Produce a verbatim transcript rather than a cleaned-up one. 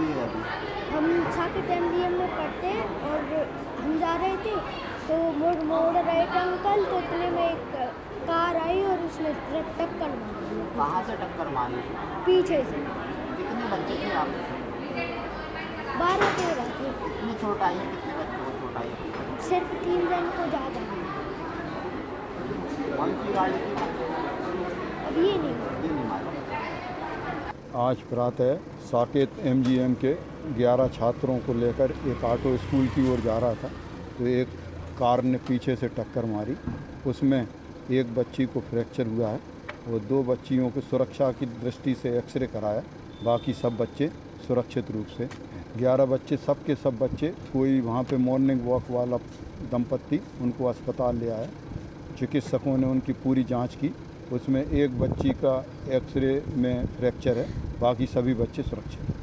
हुई है अभी? हम साकेत एमजीएम में पढ़ते हैं और हम जा रहे थे तो मोड़ मोड़ रहे थे अंकल, तो इतने में एक कार आई और उसने टक्कर मार दी। कहाँ से टक्कर मारी? पीछे से। कितने बच्चे थे आप? बारह तेरह थे। कितनी चोट आई है? कितने बच्चों को चोट आई है? सिर्फ तीन जन को ज़्यादा। कौन सी गाड़ी थी? अब ये नहीं ये नहीं मालूम। आज प्रातः साकेत एमजीएम के ग्यारह छात्रों को लेकर एक ऑटो स्कूल की ओर जा रहा था, तो एक कार ने पीछे से टक्कर मारी। उसमें एक बच्ची को फ्रैक्चर हुआ है और दो बच्चियों को सुरक्षा की दृष्टि से एक्सरे कराया। बाकी सब बच्चे सुरक्षित रूप से। ग्यारह बच्चे, सब के सब बच्चे, कोई वहाँ पे मॉर्निंग वॉक वाला दंपत्ति, उनको अस्पताल ले आया। चिकित्सकों ने उनकी पूरी जांच की। उसमें एक बच्ची का एक्सरे में फ्रैक्चर है, बाकी सभी बच्चे सुरक्षित हैं।